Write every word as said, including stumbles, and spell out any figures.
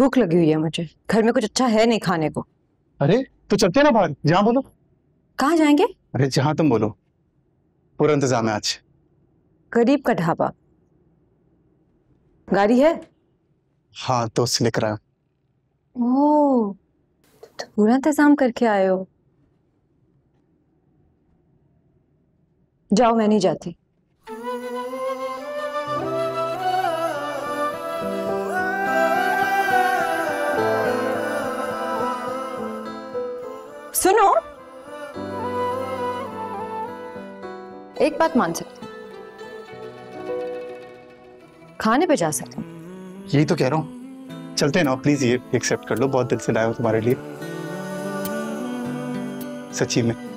भूख लगी हुई है मुझे, घर में कुछ अच्छा है नहीं खाने को। अरे तो चलते हैं ना बाहर, जहाँ बोलो। कहाँ जाएंगे? अरे जहाँ तुम बोलो, पूरा इंतजाम है आज। गरीब का ढाबा। गाड़ी है? हाँ दोस्त लेकर आया। ओह, तो पूरा इंतजाम करके आए हो। जाओ, मैं नहीं जाती। सुनो, एक बात मान सकती हूँ, खाने पे जा सकती हूँ। यही तो कह रहा हूँ, चलते हैं ना प्लीज, ये एक्सेप्ट कर लो, बहुत दिल से लाया हूँ तुम्हारे लिए, सच्ची में।